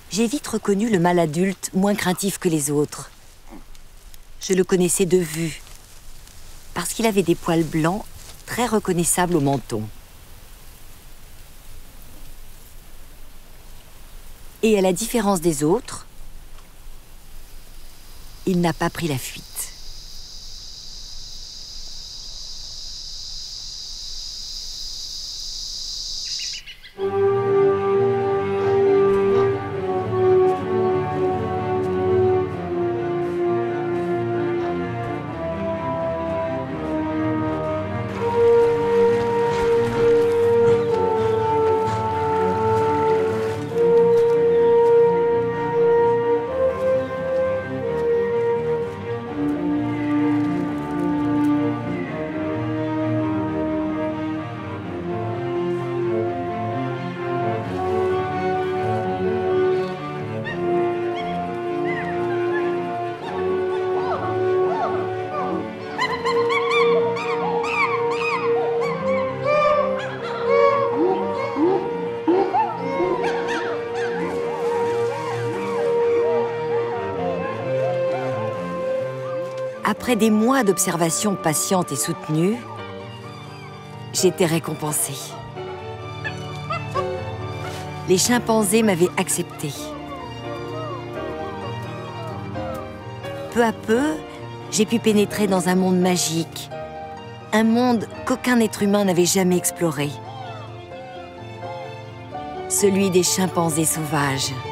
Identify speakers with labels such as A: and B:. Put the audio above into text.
A: J'ai vite reconnu le mâle adulte moins craintif que les autres. Je le connaissais de vue, parce qu'il avait des poils blancs très reconnaissables au menton. Et à la différence des autres, il n'a pas pris la fuite. Après des mois d'observation patiente et soutenue, j'étais récompensée. Les chimpanzés m'avaient acceptée. Peu à peu, j'ai pu pénétrer dans un monde magique, un monde qu'aucun être humain n'avait jamais exploré, celui des chimpanzés sauvages.